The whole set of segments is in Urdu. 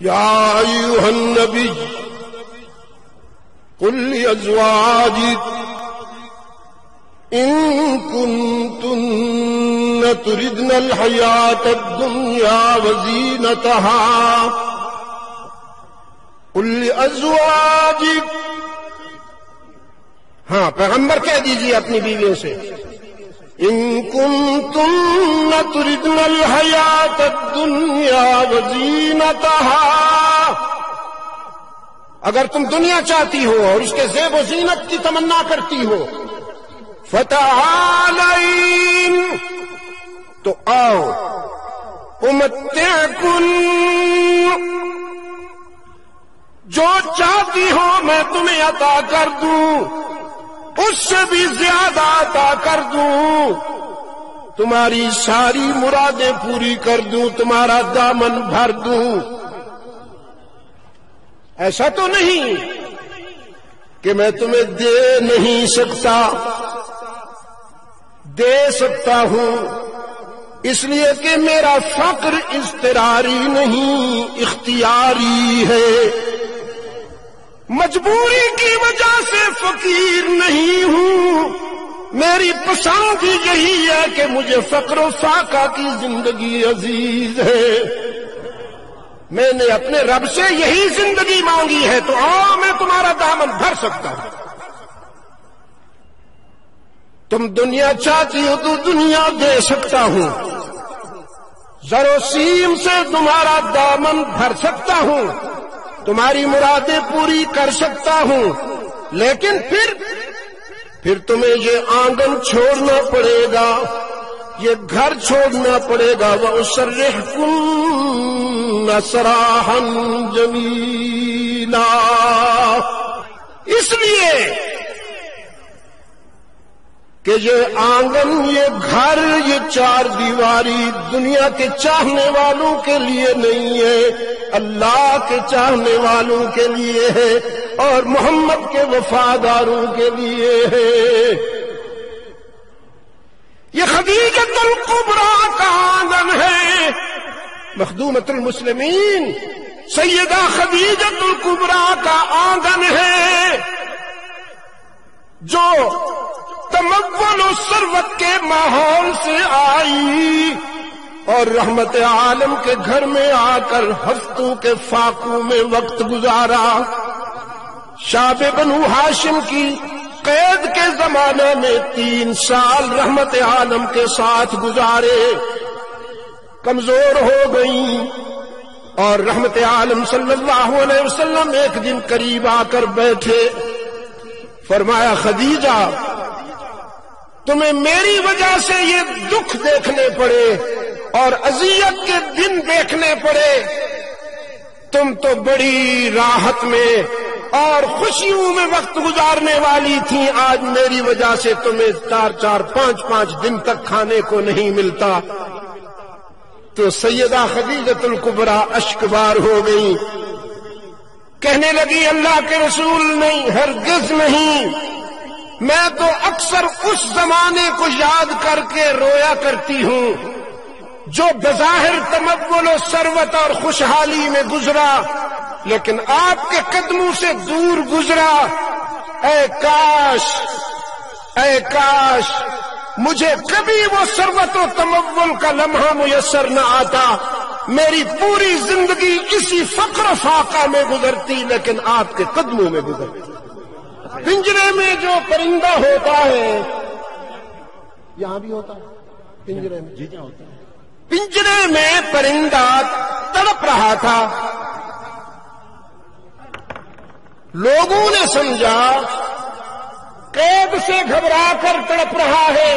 یا ایھا النبی قل لأزواجک ان کنتن تردن الحیاۃ الدنیا وزینتها قل لأزواجک، ہاں پیغمبر کہہ دیجیے اپنی بیویوں سے، ان کنتن تردن الحیاۃ الدنیا وزینتها، اگر تم دنیا چاہتی ہو اور اس کے زیب و زینت کی تمنا کرتی ہو، فتعالین، تو آؤ، امتعکن، جو چاہتی ہو میں تمہیں عطا کر دوں، اس سے بھی زیادہ عطا کر دوں، تمہاری ساری مرادیں پوری کر دوں، تمہارا دامن بھر دوں۔ ایسا تو نہیں کہ میں تمہیں دے نہیں سکتا، دے سکتا ہوں، اس لیے کہ میرا فقر اضطراری نہیں، اختیاری ہے، مجبوری کی وجہ سے فقیر نہیں ہوں، میری پسند ہی یہی ہے کہ مجھے فقر و فاقہ کی زندگی عزیز ہے، میں نے اپنے رب سے یہی زندگی مانگی ہے، تو آؤ میں تمہارا دامن بھر سکتا ہوں۔ تم دنیا چاہتی ہو تو دنیا دے سکتا ہوں، زر و سیم سے تمہارا دامن بھر سکتا ہوں، تمہاری مرادیں پوری کر سکتا ہوں، لیکن پھر تمہیں یہ آنگن چھوڑنا پڑے گا، یہ گھر چھوڑنا پڑے گا، وَأُسَرِّحْكُنَّ سَرَاحًا جَمِيلًا، اس لیے کہ یہ آنگن، یہ گھر، یہ چار دیواری دنیا کے چاہنے والوں کے لیے نہیں ہے، اللہ کے چاہنے والوں کے لیے ہے اور محمد کے وفاداروں کے لیے ہے۔ یہ خدیجۃ الکبریٰ کا آنگن ہے، مخدومۃ المسلمین سیدہ خدیجۃ الکبریٰ کا آنگن ہے، جو تمول و ثروت کے ماحول سے آئی اور رحمت عالم کے گھر میں آ کر ہفتوں کے فاقوں میں وقت گزارا، شعب بنو ہاشم کی قید کے زمانے میں 3 سال رحمت عالم کے ساتھ گزارے، کمزور ہو گئیں، اور رحمت عالم صلی اللہ علیہ وسلم ایک دن قریب آ کر بیٹھے، فرمایا خدیجہ تمہیں میری وجہ سے یہ دکھ دیکھنے پڑے اور اذیت کے دن دیکھنے پڑے، تم تو بڑی راحت میں اور خوشیوں میں وقت گزارنے والی تھی، آج میری وجہ سے تمہیں 4 5 دن تک کھانے کو نہیں ملتا۔ تو سیدہ خدیجۃ الکبریٰ اشکبار ہو گئی، کہنے لگی اللہ کے رسول نہیں، ہرگز نہیں، میں تو اکثر اس زمانے کو یاد کر کے رویا کرتی ہوں جو بظاہر تمول و ثروت اور خوشحالی میں گزرا، لیکن آپ کے قدموں سے دور گزرا۔ اے کاش مجھے کبھی وہ ثروت و تمول کا لمحہ میسر نہ آتا، میری پوری زندگی اسی فقر و فاقہ میں گزرتی، لیکن آپ کے قدموں میں گزرتی۔ پنجرے میں جو پرندہ ہوتا ہے، یہاں بھی ہوتا ہے پنجرے میں، جی ہوتا ہے، پنجرے میں پرندہ تڑپ رہا تھا، لوگوں نے سمجھا قید سے گھبرا کر تڑپ رہا ہے،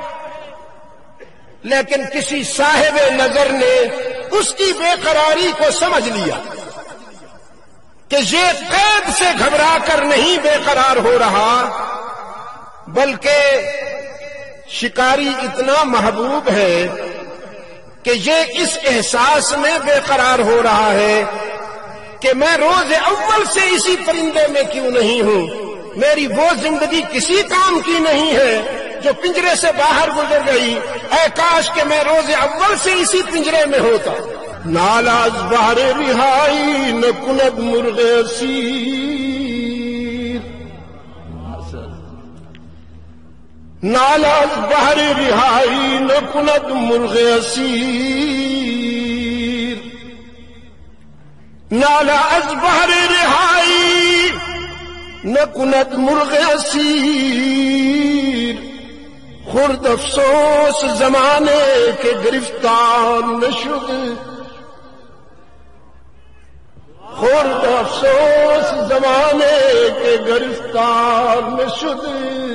لیکن کسی صاحب نظر نے اس کی بے قراری کو سمجھ لیا کہ یہ قید سے گھبرا کر نہیں بے قرار ہو رہا، بلکہ شکاری اتنا محبوب ہے کہ یہ اس احساس میں بے قرار ہو رہا ہے کہ میں روز اول سے اسی پرندے میں کیوں نہیں ہوں، میری وہ زندگی کسی کام کی نہیں ہے جو پنجرے سے باہر گزر گئی، اے کاش کہ میں روز اول سے اسی پنجرے میں ہوتا۔ نالا از بہر رہائی نہ کند مرغ اسیر، نالا از بہر رہائی نہ کند مرغ اسیر، نالا از بہر رہائی نہ کند مرغ اسیر، خرد افسوس زمانے کے گرفتار نہ شد، خرد افسوس زمانے کے گرفتار نہ شد۔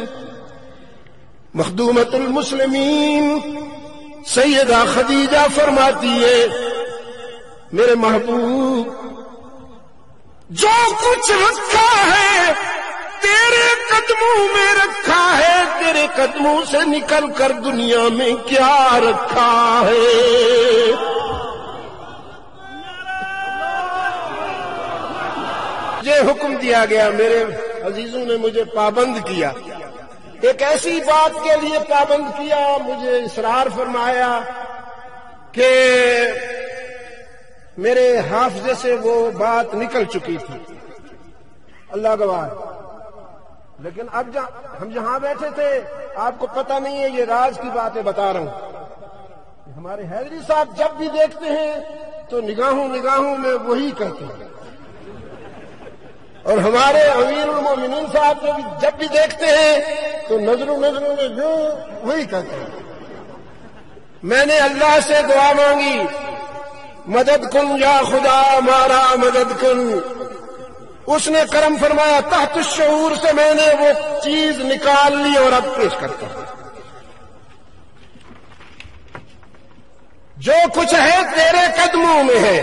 مخدومۃ المسلمین سیدہ خدیجہ فرماتی ہے میرے محبوب جو کچھ رکھا ہے تیرے قدموں میں رکھا ہے، تیرے قدموں سے نکل کر دنیا میں کیا رکھا ہے۔ یہ حکم دیا گیا، میرے عزیزوں نے مجھے پابند کیا، ایک ایسی بات کے لیے پابند کیا، مجھے اصرار فرمایا کہ میرے حافظے سے وہ بات نکل چکی تھی، اللہ گواہ، لیکن اب ہم جہاں بیٹھے تھے آپ کو پتہ نہیں ہے، یہ راز کی باتیں بتا رہا ہوں۔ ہمارے حیدری صاحب جب بھی دیکھتے ہیں تو نگاہوں میں وہی کہتے ہیں، اور ہمارے امیر المومنین صاحب جب بھی دیکھتے ہیں تو نظروں میں جو وہی کہتے ہیں۔ میں نے اللہ سے دعا مانگی، مدد کن یا خدا ہمارا مدد کن، اس نے کرم فرمایا، تحت الشعور سے میں نے وہ چیز نکال لی اور اب پیش کرتا ہوں۔ جو کچھ ہے تیرے قدموں میں ہے،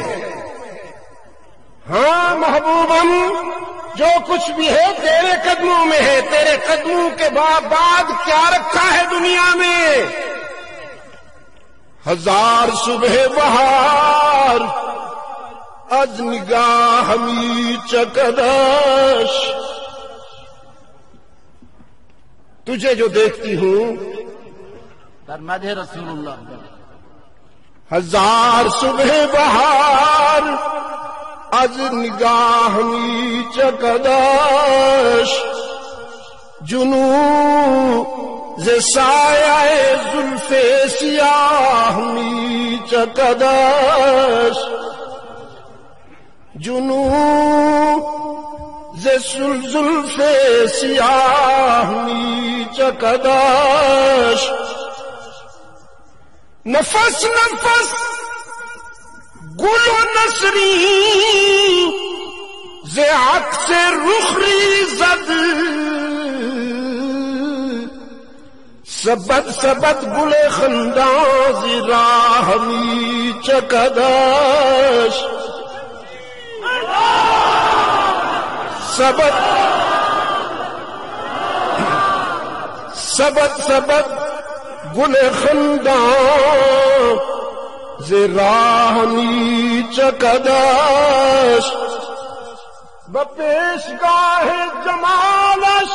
ہاں محبوبم جو کچھ بھی ہے تیرے قدموں میں ہے، تیرے قدموں کے بعد کیا رکھا ہے دنیا میں؟ ہزار صبح بہار از نگاہ ہمی چکدش، تجھے جو دیکھتی ہوں در مدح رسول اللہ، ہزار صبح بہار از نگاہ ہمی چکدش، جنو ز سایہ زلف سیاہ می چکدش، جنو ز زلف سیاہ می چکدش، نفس نفس گل و نسری ز عکس رخری زد، سبد سبد گل خندان ز راہ می چکدش، سبد سبد سبد گل خندان ز راہ می چکدش، بپیشگاہ جمالش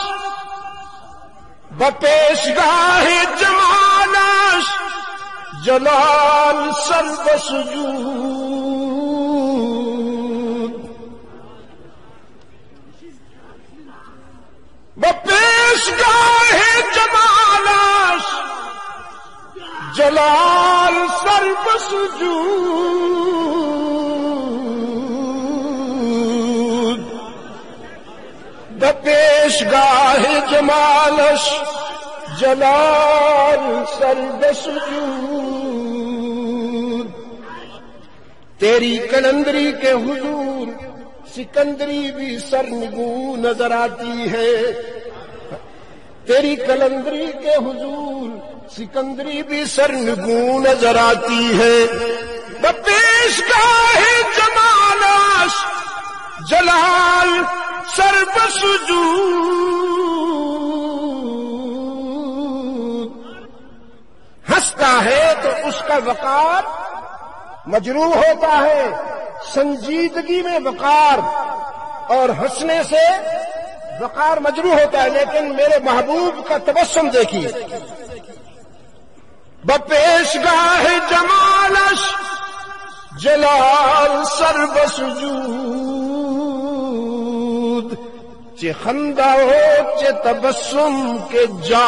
بپیشگاہ جمالش جلال سر بسجود، بپیشگاہ جمالش جلال سر بسجود، بپیشگاہ جمالش جلال سر بسجود، تیری کلندری کے حضور سکندری بھی سرنگو نظر آتی ہے، تیری کلندری کے حضور سکندری بھی سرنگو نظر آتی ہے، بپیشگاہ جمالش جلال سر بسجود، ہنستا ہے تو اس کا وقار مجروح ہوتا ہے، سنجیدگی میں وقار اور ہنسنے سے وقار مجروح ہوتا ہے، لیکن میرے محبوب کا تبسم دیکھیے، بپیشگاہ جمالش جلال سر بسجود چه خندا ہو چه تبسم کے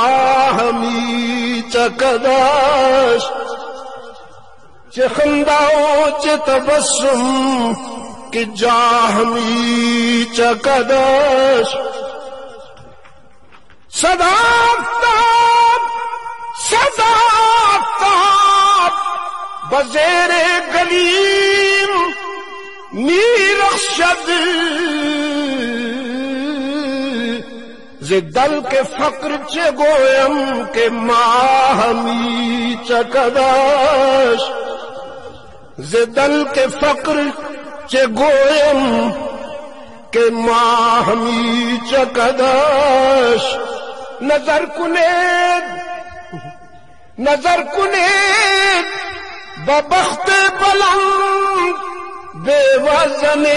جاہمی چکداش چه خندا ہو چه تبسم کے جاہمی چکداش صداقتاب صداقتاب بزیر گلیم میرخشد دل کے فقر چے گویم کے ماہمی چکداش دل کے فقر چے گویم کے ماہمی چکداش نظر کنید ببخت بلند بے وزنے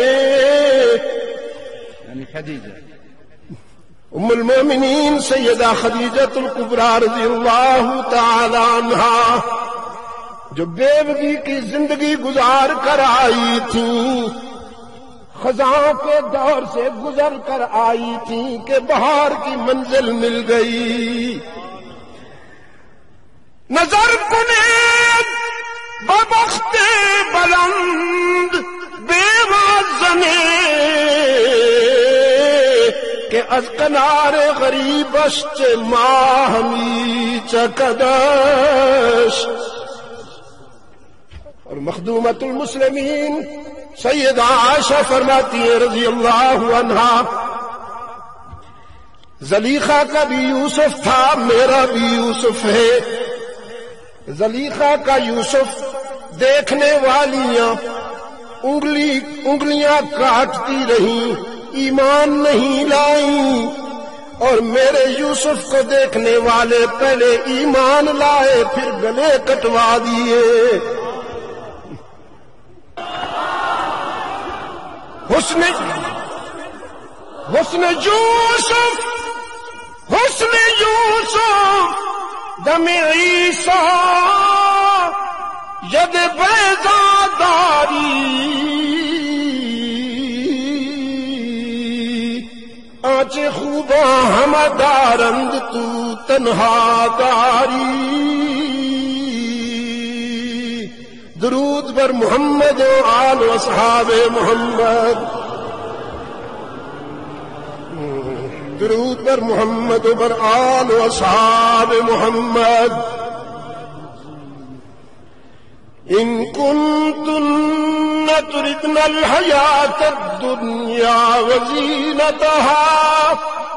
یعنی خدیجہ ام المومنین سیدہ خدیجہ الکبریٰ رضی اللہ تعالی عنہا جو بیوگی کی زندگی گزار کر آئی تھیں، خزاں کے دور سے گزر کر آئی تھیں کہ بہار کی منزل مل گئی. نظر کنید ببخت بلند بیوازنے کہ از کنار غریبش چه ماهمی چکدش. اور مخدومت المسلمین سیدہ عائشہ فرماتی ہے رضی اللہ عنہا، زلیخا کا بھی یوسف تھا، میرا بھی یوسف ہے. زلیخا کا یوسف دیکھنے والیاں انگلیاں کاٹتی رہیں، ایمان نہیں لائیں، اور میرے یوسف کو دیکھنے والے پہلے ایمان لائے پھر گلے کٹوا دیے. حسن یوسف دم عیسیٰ ید بیضاداری، آنچ خوباں ہم دارند تو تنہا داری. درود بر محمد و آل و اصحاب محمد، درود بر محمد و بر آل و اصحاب محمد. ان کنتن تردن الحیاة الدنیا وزینتها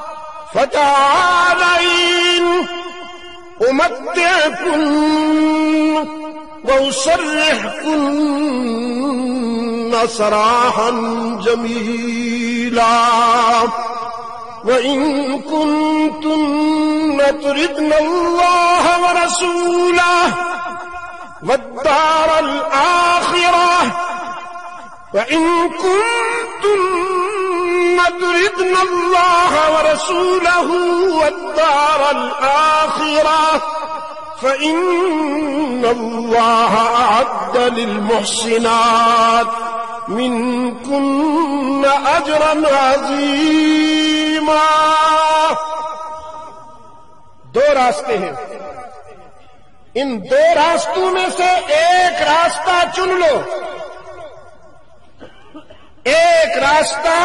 فتعالین امتعکن وأسرحكن سراحا جميلا. وإن كنتن تردن الله ورسوله والدار الآخرة، وإن كنتن تردن الله ورسوله والدار الآخرة فإن الله أعد للمحسنات منكن أجرا عظيما. دو راستے ہیں، ان دو راستوں میں سے ایک راستہ چن لو. ایک راستہ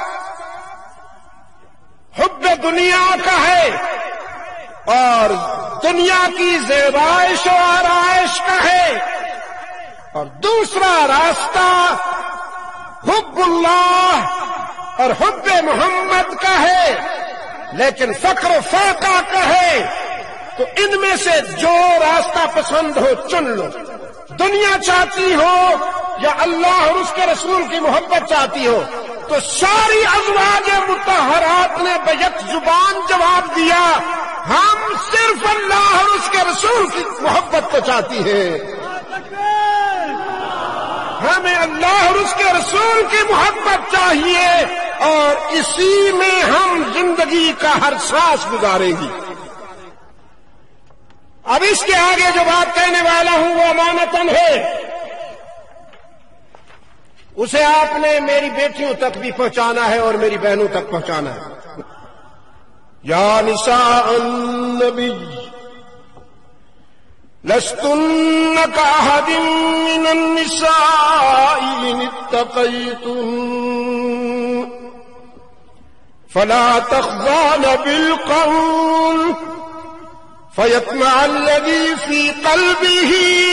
حب دنیا کا ہے اور دنیا کی زیبائش و آرائش کا ہے، اور دوسرا راستہ حب اللہ اور حب محمد کا ہے، لیکن فقر و فاقہ کا ہے. تو ان میں سے جو راستہ پسند ہو چن لو. دنیا چاہتی ہو یا اللہ اور اس کے رسول کی محبت چاہتی ہو؟ تو ساری ازواج مطہرات نے بیک زبان جواب دیا، ہم صرف اللہ اور اس کے رسول کی محبت کو چاہتی ہیں. ہمیں اللہ اور اس کے رسول کی محبت چاہیے اور اسی میں ہم زندگی کا ہر سانس گزاریں گی. اب اس کے آگے جو بات کہنے والا ہوں وہ امانتاً ہے. اسے آپ نے میری بیٹیوں تک بھی پہنچانا ہے اور میری بہنوں تک پہنچانا ہے. یا نساء النبی لستن کأحد من النساء ان اتقیتن فلا تخضعن بالقول فيطمع الذي في قلبه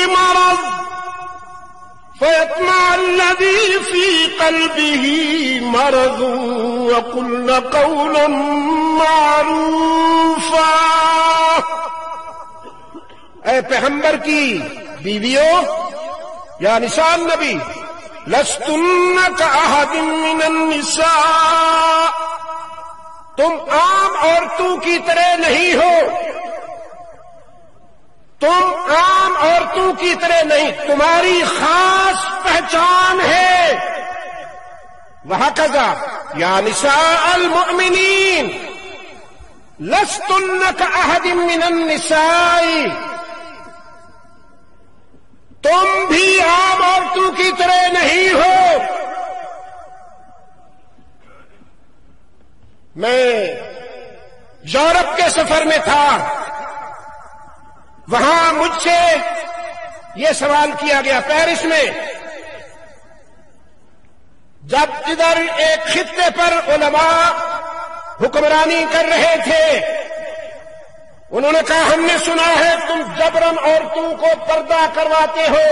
مرض وقلن قولا معروفا. اے پیغمبر کی بیویوں، یا نساء النبی لستن کأحد من النساء، تم عام عورتوں کی طرح نہیں ہو. تم عام عورتوں کی طرح نہیں، تمہاری خاص پہچان ہے. وہکذا یا نساء المؤمنین لستن کأحد من النساء، تم بھی عام عورتوں کی طرح نہیں ہو. میں یورپ کے سفر میں تھا، وہاں مجھ سے یہ سوال کیا گیا پیرس میں، جب ادھر ایک خطے پر علماء حکمرانی کر رہے تھے. انہوں نے کہا ہم نے سنا ہے تم جبراً عورتوں کو پردہ کرواتے ہو.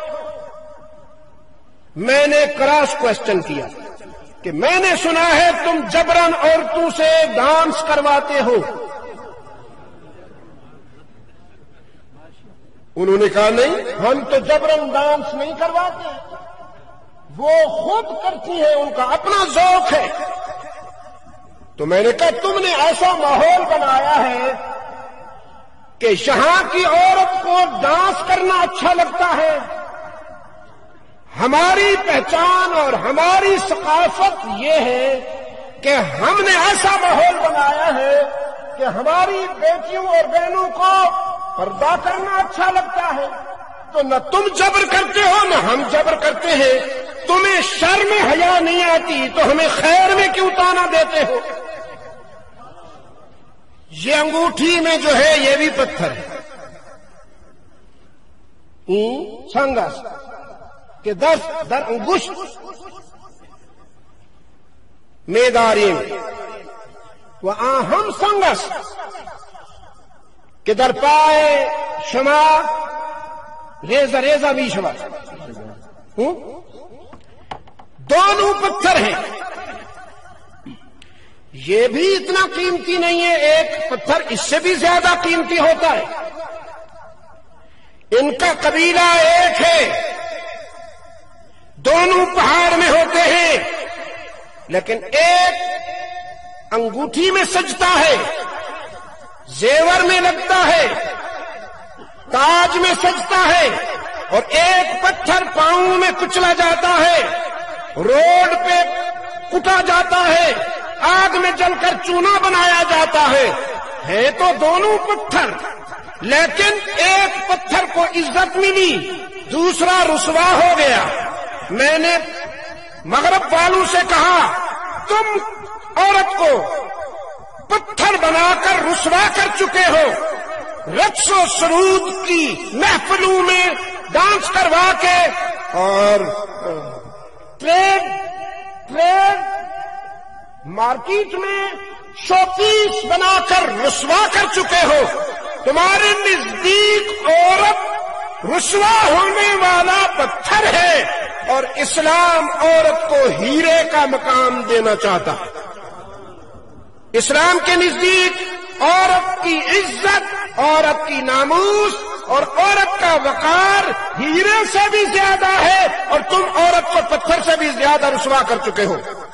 میں نے کراس کوشچن کیا کہ میں نے سنا ہے تم جبراً عورتوں سے ڈانس کرواتے ہو. انہوں نے کہا نہیں، ہم تو جبراً ڈانس نہیں کرواتے، وہ خود کرتی ہے، ان کا اپنا ذوق ہے. تو میں نے کہا تم نے ایسا ماحول بنایا ہے کہ یہاں کی عورت کو ڈانس کرنا اچھا لگتا ہے. ہماری پہچان اور ہماری ثقافت یہ ہے کہ ہم نے ایسا ماحول بنایا ہے کہ ہماری بیٹیوں اور بہنوں کو پردہ کرنا اچھا لگتا ہے. تو نہ تم جبر کرتے ہو نہ ہم جبر کرتے ہیں. تمہیں شرم حیا نہیں آتی تو ہمیں خیر میں کیوں تانا دیتے ہو؟ یہ انگوٹھی میں جو ہے یہ بھی پتھر ہے، سنگس کہ 10 در انگشت میں داریم و آہم سنگس کہ در پائے شما ریزہ ریزہ بھی شما. دونوں پتھر ہیں. یہ بھی اتنا قیمتی نہیں ہے، ایک پتھر اس سے بھی زیادہ قیمتی ہوتا ہے. ان کا قبیلہ ایک ہے، دونوں پہاڑ میں ہوتے ہیں، لیکن ایک انگوٹھی میں سجتا ہے، زیور میں لگتا ہے، تاج میں سجتا ہے، اور ایک پتھر پاؤں میں کچلا جاتا ہے، روڈ پہ کٹا جاتا ہے، آگ میں جل کر چونا بنایا جاتا ہے. تو دونوں پتھر، لیکن ایک پتھر کو عزت ملی، دوسرا رسوا ہو گیا. میں نے مغرب والوں سے کہا تم عورت کو پتھر بنا کر رسوا کر چکے ہو، رقص و سرود کی محفلوں میں ڈانس کروا کے اور ٹریڈ مارکیٹ میں شو پیس بنا کر رسوا کر چکے ہو. تمہارے نزدیک عورت رسوا ہونے والا پتھر ہے، اور اسلام عورت کو ہیرے کا مقام دینا چاہتا ہے. اسلام کے نزدیک عورت کی عزت، عورت کی ناموس اور عورت کا وقار ہیرے سے بھی زیادہ ہے، اور تم عورت کو پتھر سے بھی زیادہ رسوا کر چکے ہو.